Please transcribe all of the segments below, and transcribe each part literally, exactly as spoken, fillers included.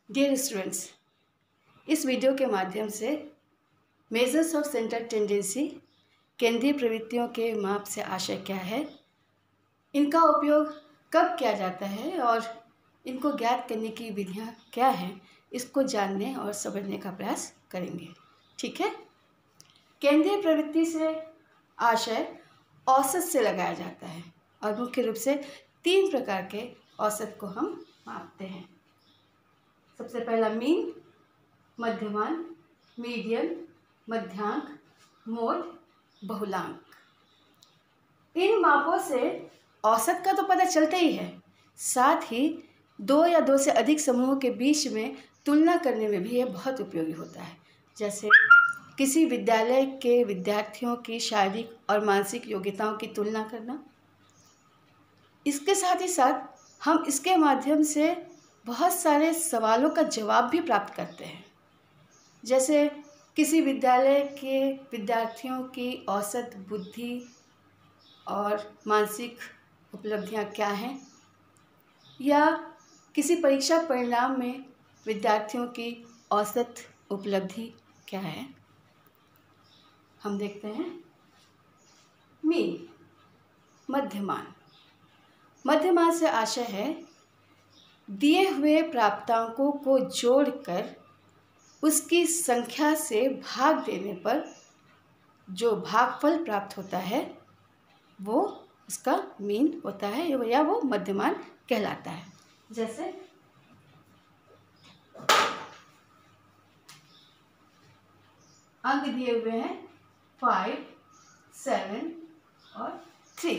Dear students, इस video के माध्यम से मेजर्स ऑफ सेंट्रल टेंडेंसी केंद्रीय प्रवृत्तियों के माप से आशय क्या है, इनका उपयोग कब किया जाता है और इनको ज्ञात करने की विधियाँ क्या हैं, इसको जानने और समझने का प्रयास करेंगे। ठीक है। केंद्रीय प्रवृत्ति से आशय औसत से लगाया जाता है और मुख्य रूप से तीन प्रकार के औसत को हम मापते हैं। सबसे पहला मीन, मध्यमान, मीडियन, मध्यांक, मोड, बहुलांक। इन मापों से औसत का तो पता चलता ही है, साथ ही दो या दो से अधिक समूहों के बीच में तुलना करने में भी यह बहुत उपयोगी होता है। जैसे किसी विद्यालय के विद्यार्थियों की शारीरिक और मानसिक योग्यताओं की तुलना करना। इसके साथ ही साथ हम इसके माध्यम से बहुत सारे सवालों का जवाब भी प्राप्त करते हैं। जैसे किसी विद्यालय के विद्यार्थियों की औसत बुद्धि और मानसिक उपलब्धियां क्या हैं, या किसी परीक्षा परिणाम में विद्यार्थियों की औसत उपलब्धि क्या है। हम देखते हैं मीन, मध्यमान। मध्यमान से आशय है दिए हुए प्राप्तांकों को जोड़कर उसकी संख्या से भाग देने पर जो भागफल प्राप्त होता है वो उसका मीन होता है या वो मध्यमान कहलाता है। जैसे अंक दिए हुए हैं फाइव, सेवन और थ्री।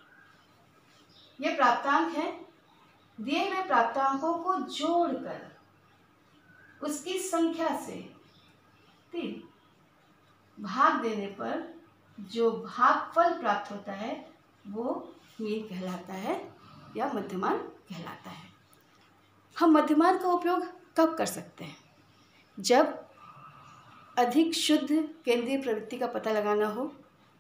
ये प्राप्तांक है। दिए हुए प्राप्तांकों को जोड़कर उसकी संख्या से तीन भाग देने पर जो भागफल प्राप्त होता है वो मीन कहलाता है या मध्यमान कहलाता है। हम मध्यमान का उपयोग कब कर सकते हैं? जब अधिक शुद्ध केंद्रीय प्रवृत्ति का पता लगाना हो,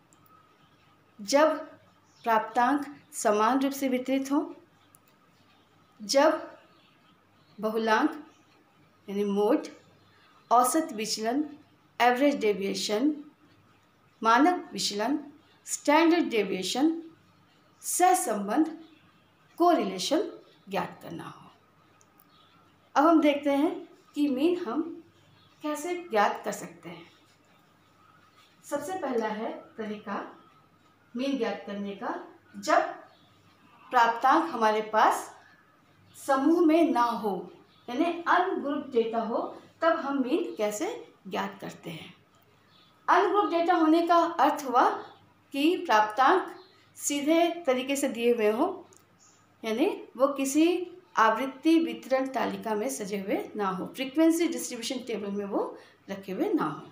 जब प्राप्तांक समान रूप से वितरित हो, जब बहुलांक यानी मोड, औसत विचलन, एवरेज डेविएशन, मानक विचलन, स्टैंडर्ड डेविएशन, सहसंबंध, कोरिलेशन ज्ञात करना हो। अब हम देखते हैं कि मीन हम कैसे ज्ञात कर सकते हैं। सबसे पहला है तरीका मीन ज्ञात करने का, जब प्राप्तांक हमारे पास समूह में ना हो, यानी अनग्रुप डेटा हो, तब हम मीन कैसे ज्ञात करते हैं। अनग्रुप डेटा होने का अर्थ हुआ कि प्राप्तांक सीधे तरीके से दिए हुए हो, यानी वो किसी आवृत्ति वितरण तालिका में सजे हुए ना हो, फ्रीक्वेंसी डिस्ट्रीब्यूशन टेबल में वो रखे हुए ना हो।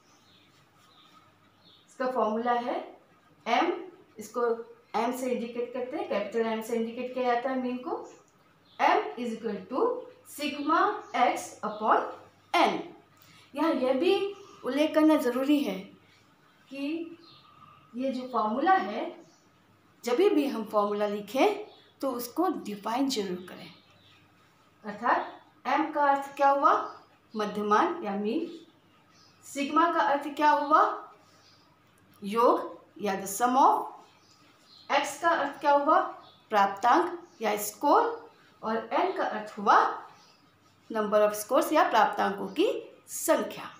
इसका फॉर्मूला है एम, इसको एम से इंडिकेट करते हैं, कैपिटल एम से इंडिकेट किया जाता है मीन को। M is equal to sigma X upon N. यहाँ यह भी उल्लेख करना ज़रूरी है कि ये जो फॉर्मूला है, जब भी हम फॉर्मूला लिखें तो उसको डिफाइन जरूर करें। अर्थात एम का अर्थ क्या हुआ? मध्यमान या मीन। सिग्मा का अर्थ क्या हुआ? योग या द सम ऑफ। एक्स का अर्थ क्या हुआ? प्राप्तांक या स्कोर। और एन का अर्थ हुआ नंबर ऑफ स्कोर्स या प्राप्तांकों की संख्या।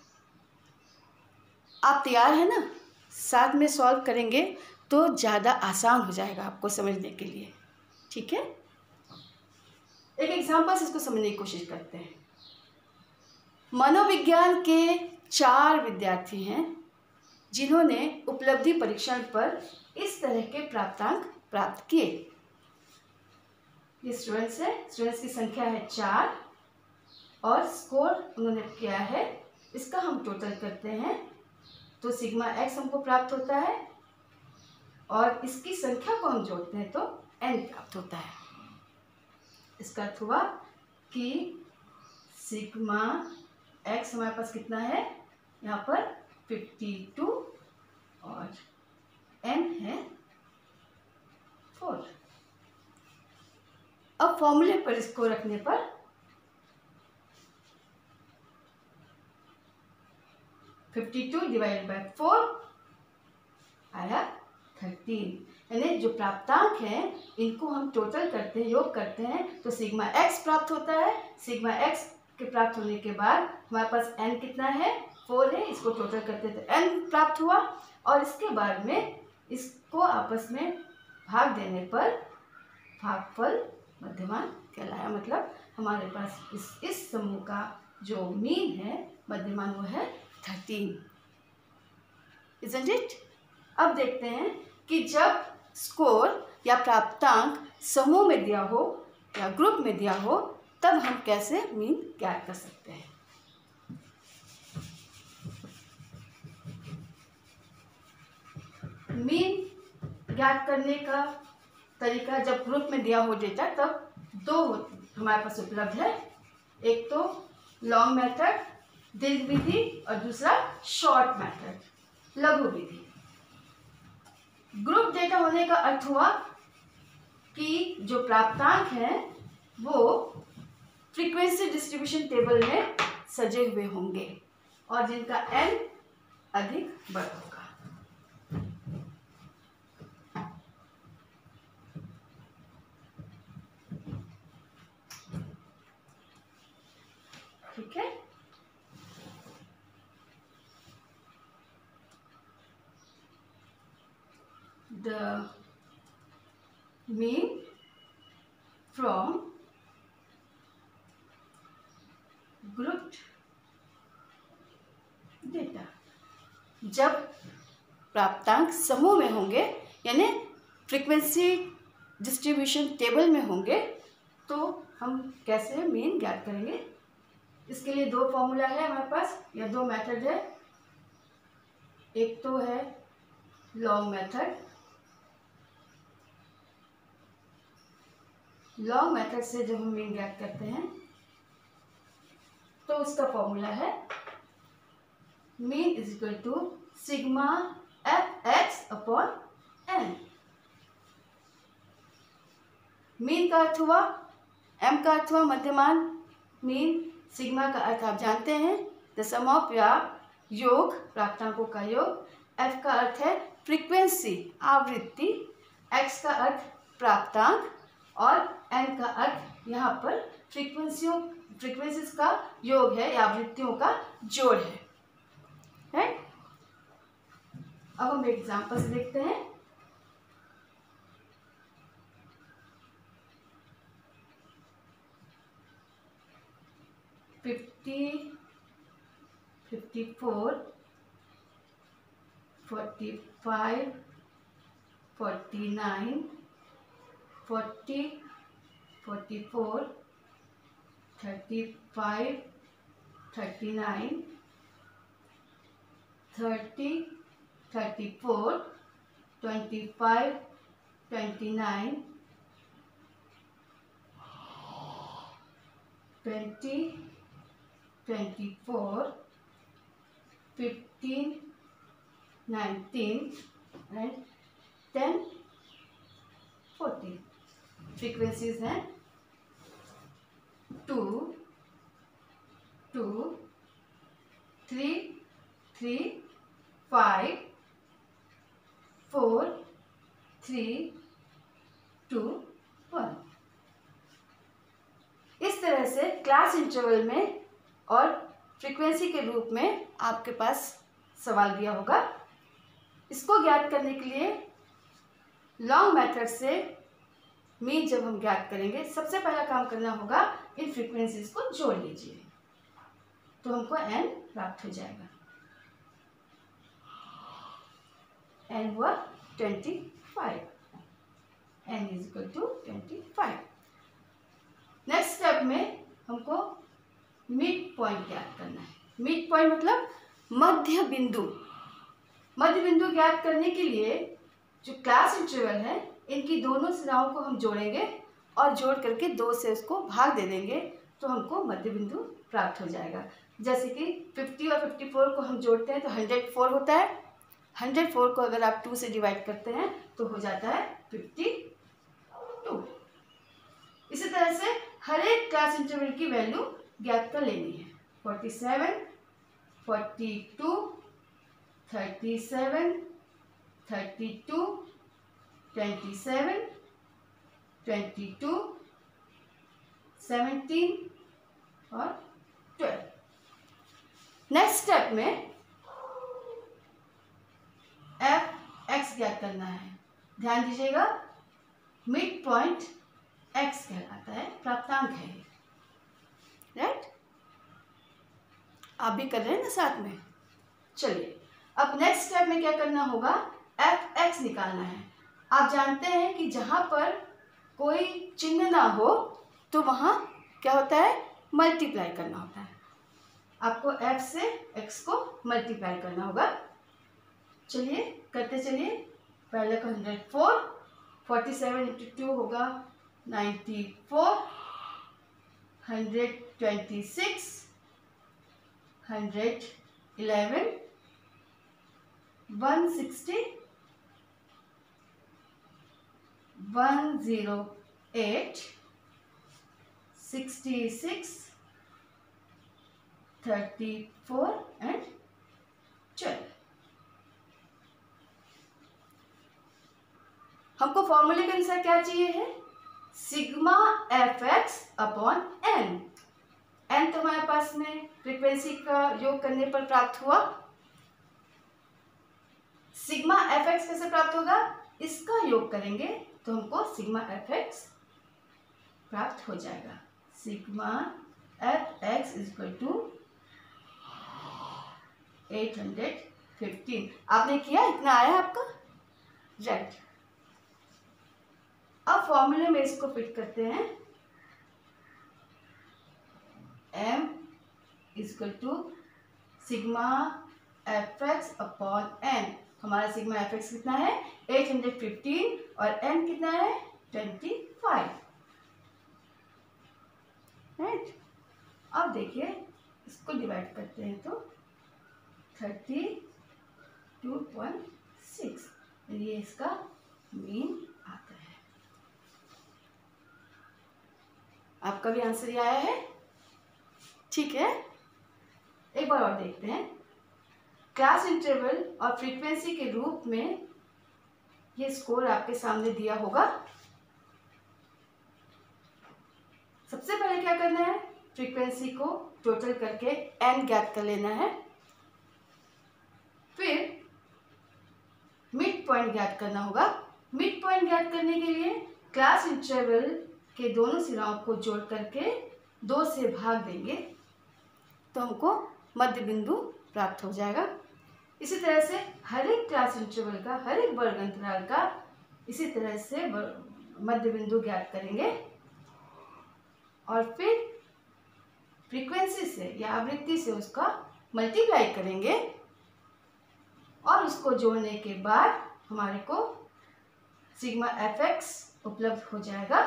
आप तैयार हैं ना? साथ में सॉल्व करेंगे तो ज़्यादा आसान हो जाएगा आपको समझने के लिए। ठीक है। एक एग्जाम्पल से इसको समझने की कोशिश करते हैं। मनोविज्ञान के चार विद्यार्थी हैं जिन्होंने उपलब्धि परीक्षण पर इस तरह के प्राप्तांक प्राप्त किए। ये स्टूडेंट्स है, स्टूडेंट्स की संख्या है चार और स्कोर उन्होंने किया है, इसका हम टोटल करते हैं तो सिग्मा एक्स हमको प्राप्त होता है और इसकी संख्या को हम जोड़ते हैं तो एन प्राप्त होता है। इसका अर्थ हुआ कि सिग्मा एक्स हमारे पास कितना है, यहाँ पर फिफ्टी टू और एन है फोर। अब फॉर्मूले पर इसको रखने पर fifty two divided by four आया थर्टीन। यानी जो प्राप्तांक हैं इनको हम टोटल करते हैं, योग करते हैं तो सिग्मा एक्स प्राप्त होता है। सिग्मा एक्स के प्राप्त होने के बाद हमारे पास एन कितना है, फोर है, इसको टोटल करते हैं तो एन प्राप्त हुआ। और इसके बाद में इसको आपस में भाग देने पर भागफल मध्यमान कहलाया। मतलब हमारे पास इस इस समूह का जो मीन है, मध्यमान, वो है थर्टीन। Isn't it? अब देखते हैं कि जब स्कोर या प्राप्तांक समूह में दिया हो या ग्रुप में दिया हो तब हम कैसे मीन ज्ञात कर सकते हैं। मीन ज्ञात करने का तरीका जब ग्रुप में दिया हो डेटा तब दो हमारे पास उपलब्ध है। एक तो लॉन्ग मेथड दीर्घ विधि और दूसरा शॉर्ट मेथड लघु विधि। ग्रुप डेटा होने का अर्थ हुआ कि जो प्राप्तांक हैं वो फ्रीक्वेंसी डिस्ट्रीब्यूशन टेबल में सजे हुए होंगे और जिनका एन अधिक बड़ा होगा। ठीक है, the mean from grouped data। जब प्राप्तांक समूह में होंगे यानी फ्रीक्वेंसी डिस्ट्रीब्यूशन टेबल में होंगे तो हम कैसे मीन ज्ञात करेंगे। इसके लिए दो फॉर्मूला है हमारे पास या दो मेथड है। एक तो है लॉन्ग मेथड। लॉन्ग मेथड से जब हम मीन ज्ञात करते हैं तो उसका फॉर्मूला है mean is equal to sigma F X upon N. Mean का अर्थ हुआ, एम का अर्थ हुआ मध्यमान, मीन, सिग्मा का अर्थ आप जानते हैं द सम ऑफ या योग, प्राप्तांकों का योग। एफ का अर्थ है फ्रीक्वेंसी, आवृत्ति। एक्स का अर्थ प्राप्तांक और एन का अर्थ यहाँ पर फ्रीक्वेंसियों फ्रीक्वेंसीज का योग है या आवृत्तियों का जोड़ है, है? अब हम एग्जांपल्स देखते हैं। Fifty, fifty four, forty five, forty nine, forty, forty four, thirty five, thirty nine, thirty, thirty four, twenty five, twenty nine, twenty, twenty four, fifteen, nineteen and ten, fourteen. Frequencies हैं two, two, three, three, five, four, three, two, one. इस तरह से class interval में और frequency के रूप में आपके पास सवाल दिया होगा। इसको ज्ञात करने के लिए लॉन्ग मेथड से मीन जब हम ज्ञात करेंगे सबसे पहला काम करना होगा इन फ्रीक्वेंसीज को जोड़ लीजिए तो हमको एन प्राप्त हो जाएगा। एन हुआ twenty five, N is equal to twenty five. Next step में हमको मिड पॉइंट ज्ञात करना है। मिड पॉइंट मतलब मध्य बिंदु। मध्य बिंदु ज्ञात करने के लिए जो क्लास इंटरवल है इनकी दोनों सिराओं को हम जोड़ेंगे और जोड़ करके दो से उसको भाग दे देंगे तो हमको मध्य बिंदु प्राप्त हो जाएगा। जैसे कि फिफ्टी और फिफ्टी फोर को हम जोड़ते हैं तो हंड्रेड फोर होता है। हंड्रेड फोर को अगर आप टू से डिवाइड करते हैं तो हो जाता है फिफ्टी टू। इसी तरह से हर एक क्लास इंटरवल की वैल्यू ज्ञात कर लेनी है। Forty seven, forty two, thirty seven, thirty two, twenty seven, twenty two, seventeen और ट्वेल्व। नेक्स्ट स्टेप में एफ एक्स ज्ञात करना है। ध्यान दीजिएगा, मिड पॉइंट एक्स कहलाता है, प्राप्तांक है, राइट? आप भी कर रहे हैं ना साथ में। चलिए, अब नेक्स्ट स्टेप में क्या करना होगा, एफ एक्स निकालना है। आप जानते हैं कि जहां पर कोई चिन्ह ना हो तो वहां क्या होता है, मल्टीप्लाई करना होता है। आपको एफ से एक्स को मल्टीप्लाई करना होगा। चलिए करते चलिए। पहले को hundred four, forty seven into two होगा ninety four, hundred twenty six, hundred eleven, one sixty, one zero eight, sixty six, thirty four and twelve. हमको फॉर्मूले के अनुसार क्या चाहिए है, sigma F X upon N. N तो हमारे पास में फ्रीक्वेंसी का योग करने पर प्राप्त हुआ। सिग्मा एफ एक्स कैसे प्राप्त होगा, इसका योग करेंगे तो हमको सिग्मा एफ एक्स प्राप्त हो जाएगा। Sigma F X is equal to eight hundred fifteen. आपने किया, इतना आया आपका, राइट। अब फॉर्मूले में इसको फिट करते हैं। m is equal to sigma F X upon N. हमारा सिग्मा एफ एक्स कितना है, एट हंड्रेड फिफ्टीन, और n कितना है, ट्वेंटी फाइव, राइट। अब देखिए, इसको डिवाइड करते हैं तो थर्टी टू पॉइंट सिक्स, ये इसका मीन आता है। आपका भी आंसर ये आया है, ठीक है। एक बार और देखते हैं। क्लास इंटरवल और फ्रीक्वेंसी के रूप में ये स्कोर आपके सामने दिया होगा। सबसे पहले क्या करना है, फ्रीक्वेंसी को टोटल करके एन ज्ञात कर लेना है। फिर मिड पॉइंट ज्ञात करना होगा। मिड पॉइंट ज्ञात करने के लिए क्लास इंटरवल के दोनों सिराओं को जोड़ करके दो से भाग देंगे तो हमको मध्य बिंदु प्राप्त हो जाएगा। इसी तरह से हर एक क्लास इंटरवल का, हर एक वर्ग अंतराल का इसी तरह से मध्य बिंदु ज्ञात करेंगे और फिर फ्रीक्वेंसी से या आवृत्ति से उसका मल्टीप्लाई करेंगे और उसको जोड़ने के बाद हमारे को सिग्मा एफ एक्स उपलब्ध हो जाएगा।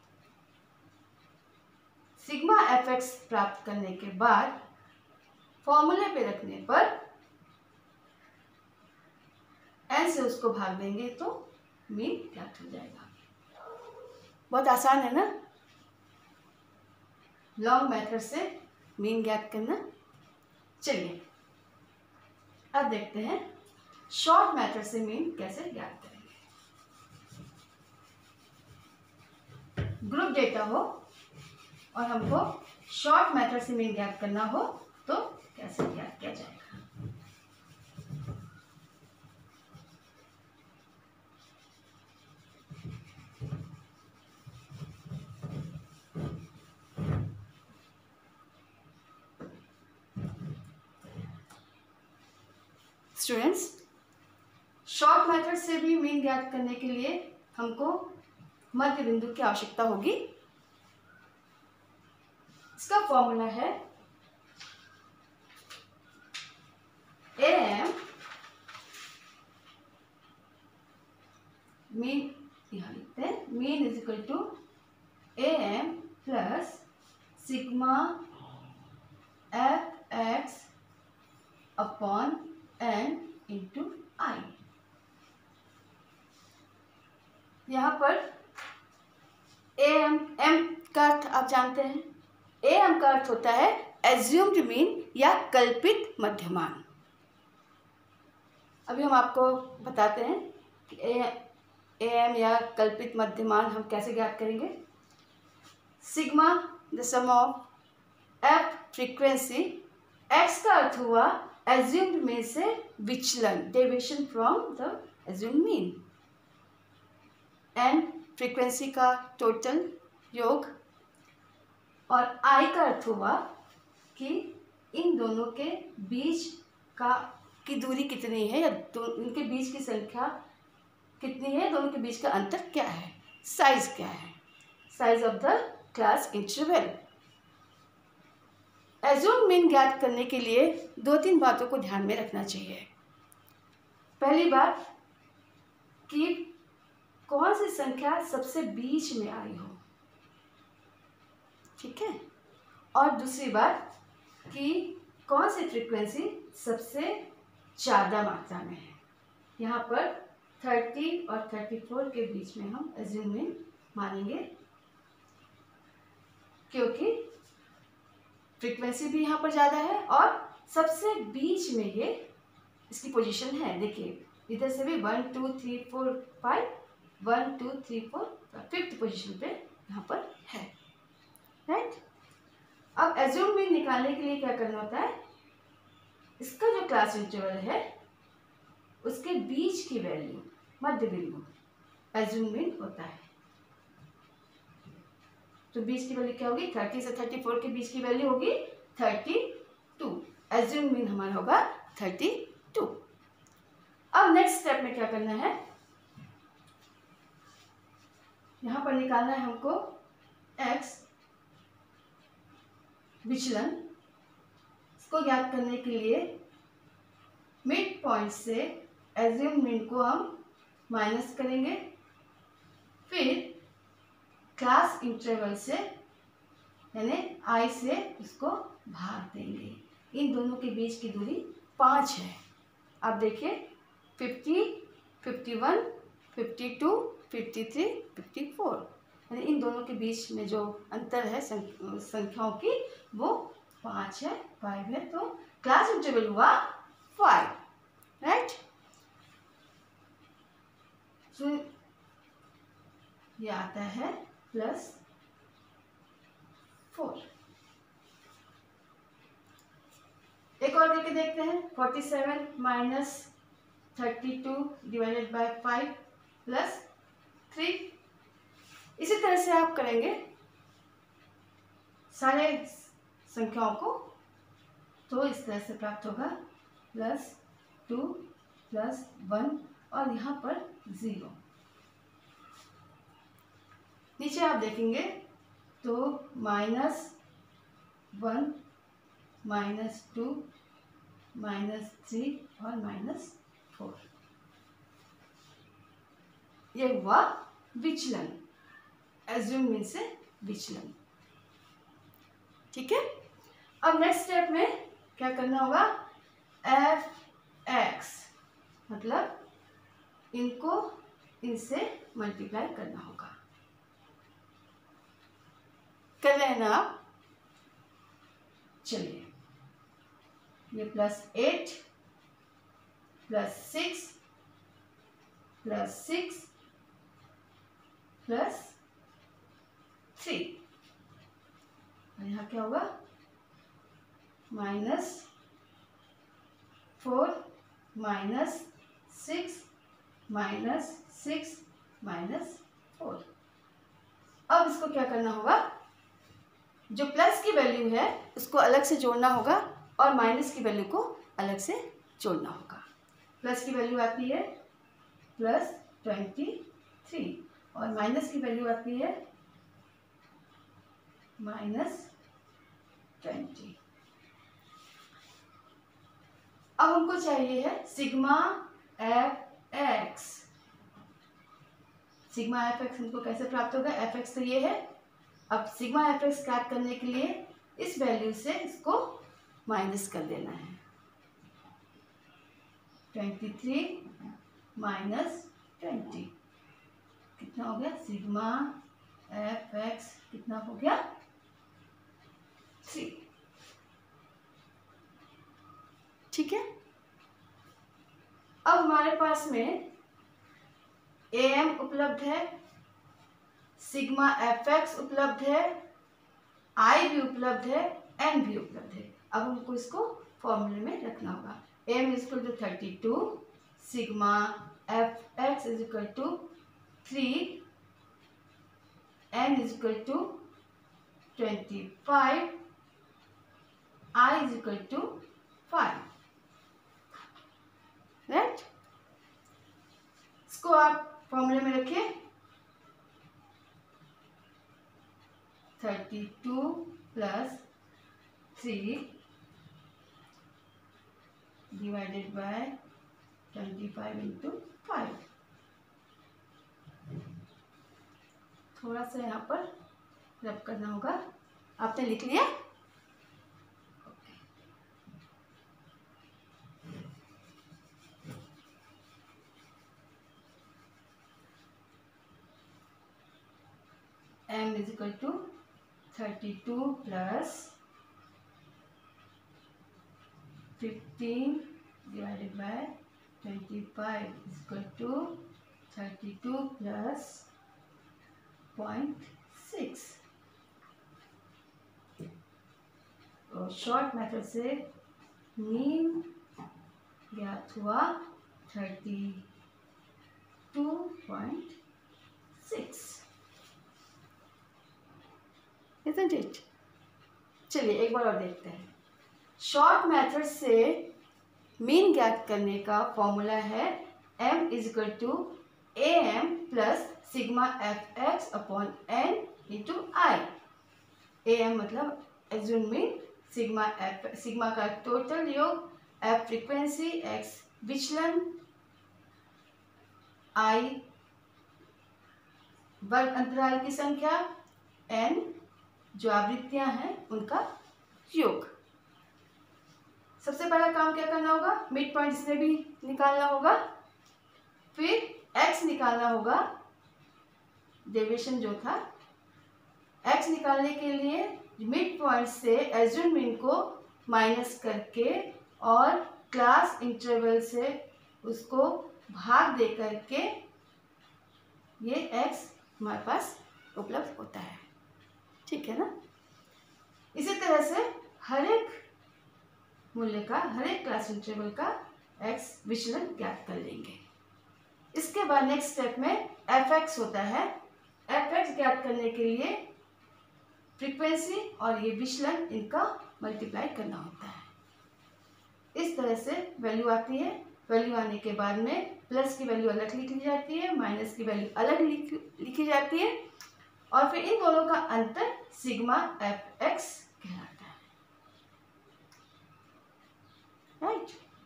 सिग्मा एफ एक्स प्राप्त करने के बाद फॉर्मूले पे रखने पर एन से उसको भाग देंगे तो मीन ज्ञात हो जाएगा। बहुत आसान है ना, लॉन्ग मेथड से मीन ज्ञात करना। चलिए अब देखते हैं शॉर्ट मेथड से मीन कैसे ज्ञात करेंगे। ग्रुप डेटा हो और हमको शॉर्ट मेथड से मीन ज्ञात करना हो तो कैसे ज्ञात किया जाएगा। स्टूडेंट्स, शॉर्ट मेथड से भी मीन ज्ञात करने के लिए हमको मध्य बिंदु की आवश्यकता होगी। इसका फॉर्मूला है ए एम मीन, यहाँ लिखते हैं mean is equal to A M plus sigma F X upon N into I. यहाँ पर ए एम, एम का अर्थ आप जानते हैं, ए एम का अर्थ होता है एज्यूम्ड मीन या कल्पित मध्यमान। अभी हम आपको बताते हैं कि ए एम या कल्पित मध्यमान हम कैसे ज्ञात करेंगे। Sigma the sum of F frequency, X का अर्थ हुआ एज्यूम्ड में से विचलन, deviation from the assumed mean, N frequency का टोटल योग, और आई का अर्थ हुआ कि इन दोनों के बीच का की दूरी कितनी है या इनके बीच की संख्या कितनी है, दोनों के बीच का अंतर क्या है, साइज क्या है, size of the class interval. Assumed mean ज्ञात करने के लिए दो तीन बातों को ध्यान में रखना चाहिए। पहली बात कि कौन सी संख्या सबसे बीच में आई हो, ठीक है, और दूसरी बात कि कौन सी फ्रीक्वेंसी सबसे ज़्यादा मात्रा में है। यहाँ पर तीस और चौंतीस के बीच में हम एज्यूम मीन मानेंगे, क्योंकि फ्रीक्वेंसी भी यहाँ पर ज़्यादा है और सबसे बीच में ये इसकी पोजीशन है। देखिए इधर से भी one two three four five, one two three four fifth position पे यहाँ पर है, राइट। अब एज्यूम मीन निकालने के लिए क्या करना होता है, इसका जो क्लास इंटरवल है उसके बीच की वैल्यू, मध्य बिंदु, एज्यूम मीन होता है। तो बीच की वैल्यू क्या होगी, तीस से चौंतीस के बीच की वैल्यू होगी बत्तीस। एज्यूम मीन हमारा होगा बत्तीस। अब नेक्स्ट स्टेप में क्या करना है, यहां पर निकालना है हमको एक्स विचलन। इसको ज्ञात करने के लिए मिड पॉइंट से एज्यूम मीन को हम माइनस करेंगे, फिर क्लास इंटरवल से यानी आई से इसको भाग देंगे। इन दोनों के बीच की दूरी पाँच है। आप देखिए पचास, इक्यावन, बावन, तिरेपन, चौवन, यानी इन दोनों के बीच में जो अंतर है संख्याओं की वो पाँच है, फाइव है, तो क्लास इंटरवल हुआ फाइव, राइट। तो ये आता है प्लस फोर। एक और करके देखते हैं, forty seven minus thirty two divided by five plus three. इसी तरह से आप करेंगे सारे संख्याओं को, तो इस तरह से प्राप्त होगा प्लस टू प्लस वन और यहाँ पर ज़ीरो। नीचे आप देखेंगे तो minus one, minus two, minus three और माइनस फोर। ये हुआ विचलन, एज्यूम मीन से विचलन, ठीक है। अब नेक्स्ट स्टेप में क्या करना होगा, एफ एक्स मतलब इनको इनसे मल्टीप्लाई करना होगा। कर रहे हैं ना आप, चलिए ये plus eight plus six plus six plus three, और यहाँ क्या होगा minus four minus six minus six minus four. अब इसको क्या करना होगा, जो प्लस की वैल्यू है उसको अलग से जोड़ना होगा और माइनस की वैल्यू को अलग से जोड़ना होगा। प्लस की वैल्यू आती है प्लस ट्वेंटी थ्री और माइनस की वैल्यू आती है माइनस ट्वेंटी। अब हमको चाहिए है sigma F X. Sigma F X हमको कैसे प्राप्त होगा, एफ एक्स तो ये है। अब सिग्मा एफ एक्स ज्ञात करने के लिए इस वैल्यू से इसको माइनस कर देना है। ट्वेंटी थ्री माइनस ट्वेंटी कितना हो गया, सिग्मा एफ एक्स कितना हो गया, थ्री, ठीक है। अब हमारे पास में ए एम उपलब्ध है, सिग्मा एफ एक्स उपलब्ध है, आई भी उपलब्ध है, एन भी उपलब्ध है। अब हमको इसको फॉर्मूले में रखना होगा। M is equal to thirty two, sigma F X is equal to three, N is equal to twenty five, I is equal to five. Right, इसको आप फॉर्मूले में रखिए। Thirty two plus three divided by twenty five into five. थोड़ा सा यहाँ पर रब करना होगा। आपने लिख लिया? m is equal to thirty-two plus fifteen divided by twenty-five is equal to thirty-two plus zero point six। तो शॉर्ट मेथड से मीन ज्ञात हुआ thirty two point six. Isn't it? चलिए एक बार और देखते हैं। शॉर्ट मेथड से मीन ज्ञात करने का फॉर्मूला है m is equal to A M plus sigma F X upon N into I. A M मतलब assume mean, sigma F sigma का टोटल योग, एफ फ्रीक्वेंसी, एक्स विचलन, आई वर्ग अंतराल की संख्या, एन जो आवृत्तियां हैं उनका योग। सबसे पहला काम क्या करना होगा? मिड पॉइंट इसमें भी निकालना होगा, फिर एक्स निकालना होगा, डेविएशन जो था। एक्स निकालने के लिए मिड पॉइंट से एज्यूम मीन को माइनस करके और क्लास इंटरवल से उसको भाग दे करके ये एक्स हमारे पास उपलब्ध होता है। ठीक है ना? इसी तरह से हर एक मूल्य का, हर एक क्लास इंटरवल का एक्स विचलन ज्ञात कर लेंगे। इसके बाद नेक्स्ट स्टेप में एफ एक्स होता है। एफ एक्स ज्ञात करने के लिए फ्रीक्वेंसी और ये विचलन इनका मल्टीप्लाई करना होता है। इस तरह से वैल्यू आती है। वैल्यू आने के बाद में प्लस की वैल्यू अलग लिखी जाती है, माइनस की वैल्यू अलग लिखी जाती है और फिर इन दोनों का अंतर सिग्मा एफ एक्स कहलाता है। राइट,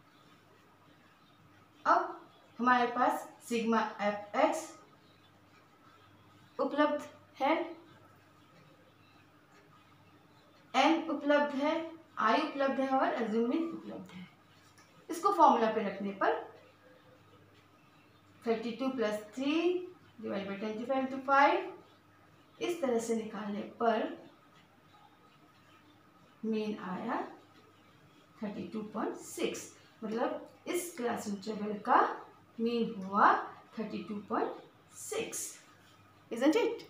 अब हमारे पास सिग्मा एफ एक्स उपलब्ध है, एन उपलब्ध है, आई उपलब्ध है और एज्यूम मीन उपलब्ध है। इसको फॉर्मूला पे रखने पर thirty two plus three divide by twenty five to five, इस तरह से निकालने पर मीन आया थर्टी टू पॉइंट सिक्स। मतलब इस क्लास इंटरवल का मीन हुआ thirty two point six. Isn't it?